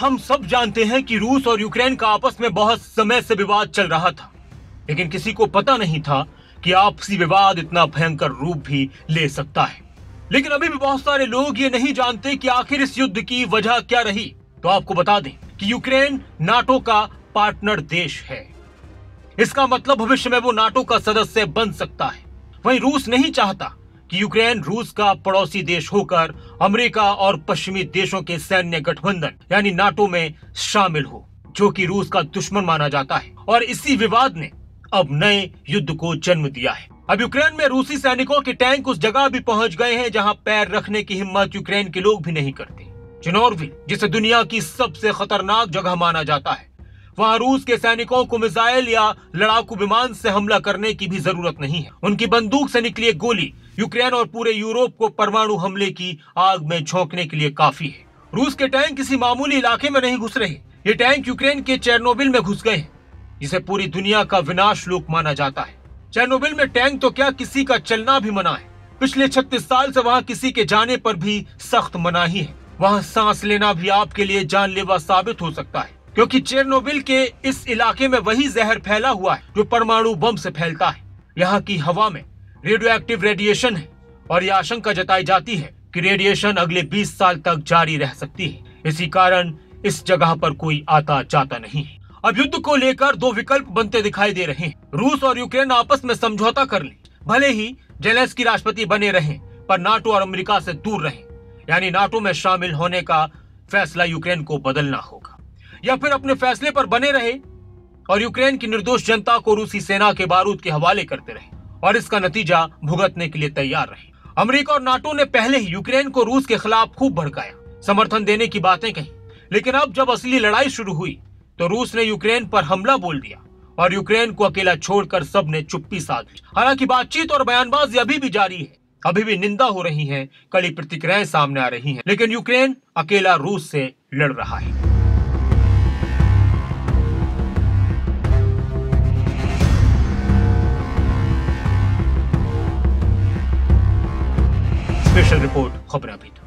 हम सब जानते हैं कि रूस और यूक्रेन का आपस में बहुत समय से विवाद चल रहा था, लेकिन किसी को पता नहीं था कि आपसी विवाद इतना भयंकर रूप भी ले सकता है। लेकिन अभी भी बहुत सारे लोग ये नहीं जानते कि आखिर इस युद्ध की वजह क्या रही। तो आपको बता दें कि यूक्रेन नाटो का पार्टनर देश है। इसका मतलब भविष्य में वो नाटो का सदस्य बन सकता है। वहीं रूस नहीं चाहता कि यूक्रेन रूस का पड़ोसी देश होकर अमेरिका और पश्चिमी देशों के सैन्य गठबंधन यानी नाटो में शामिल हो, जो कि रूस का दुश्मन माना जाता है। और इसी विवाद ने अब नए युद्ध को जन्म दिया है। अब यूक्रेन में रूसी सैनिकों के टैंक उस जगह भी पहुंच गए हैं जहां पैर रखने की हिम्मत यूक्रेन के लोग भी नहीं करते। चिनोरविल, जिसे दुनिया की सबसे खतरनाक जगह माना जाता है, वहां रूस के सैनिकों को मिसाइल या लड़ाकू विमान से हमला करने की भी जरूरत नहीं है। उनकी बंदूक से निकली एक गोली यूक्रेन और पूरे यूरोप को परमाणु हमले की आग में झोंकने के लिए काफी है। रूस के टैंक किसी मामूली इलाके में नहीं घुस रहे। ये टैंक यूक्रेन के चेरनोबिल में घुस गए हैं, जिसे पूरी दुनिया का विनाश लोक माना जाता है। चेरनोबिल में टैंक तो क्या, किसी का चलना भी मना है। पिछले 36 साल से वहाँ किसी के जाने पर भी सख्त मनाही है। वहाँ सांस लेना भी आपके लिए जानलेवा साबित हो सकता है, क्योंकि चेरनोबिल के इस इलाके में वही जहर फैला हुआ है जो परमाणु बम से फैलता है। यहाँ की हवा में रेडियो एक्टिव रेडिएशन है और यह आशंका जताई जाती है कि रेडिएशन अगले 20 साल तक जारी रह सकती है। इसी कारण इस जगह पर कोई आता जाता नहीं है। अब युद्ध को लेकर दो विकल्प बनते दिखाई दे रहे हैं। रूस और यूक्रेन आपस में समझौता कर लें, भले ही जेलेंस्की राष्ट्रपति बने रहें, पर नाटो और अमेरिका से दूर रहें, यानी नाटो में शामिल होने का फैसला यूक्रेन को बदलना होगा, या फिर अपने फैसले पर बने रहे और यूक्रेन की निर्दोष जनता को रूसी सेना के बारूद के हवाले करते रहे और इसका नतीजा भुगतने के लिए तैयार रहे। अमेरिका और नाटो ने पहले ही यूक्रेन को रूस के खिलाफ खूब भड़काया, समर्थन देने की बातें कही, लेकिन अब जब असली लड़ाई शुरू हुई तो रूस ने यूक्रेन पर हमला बोल दिया और यूक्रेन को अकेला छोड़कर सबने चुप्पी साध ली। हालांकि बातचीत और बयानबाजी अभी भी जारी है, अभी भी निंदा हो रही है, कड़ी प्रतिक्रियाएं सामने आ रही हैं, लेकिन यूक्रेन अकेला रूस से लड़ रहा है। स्पेशल रिपोर्ट खबरें अभी।